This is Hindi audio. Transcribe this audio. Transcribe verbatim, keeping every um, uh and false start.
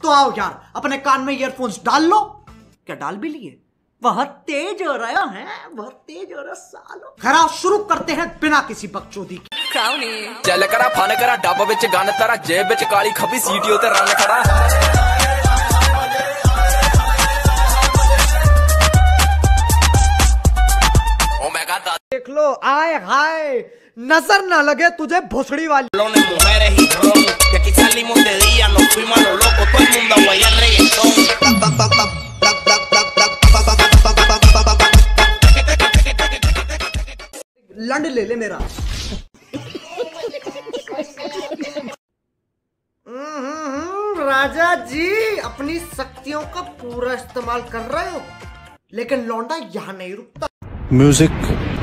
तो आओ यार, अपने कान में ईयरफोन्स डाल लो। क्या डाल भी लिए? बहुत तेज हो रहा है, बहुत तेज हो रहा सालो। खैर शुरू करते हैं बिना किसी बकचोदी के। चल करा फन करा डब विच गन तेरा जेब विच काली खबी सीटी ते रन खड़ा। ओ मैं कहता देख लो, आए हाय, नजर ना लगे तुझे भोसड़ी वाली। लंड ले ले मेरा। राजा जी अपनी शक्तियों का पूरा इस्तेमाल कर रहे हो, लेकिन लौंडा यहाँ नहीं रुकता। म्यूजिक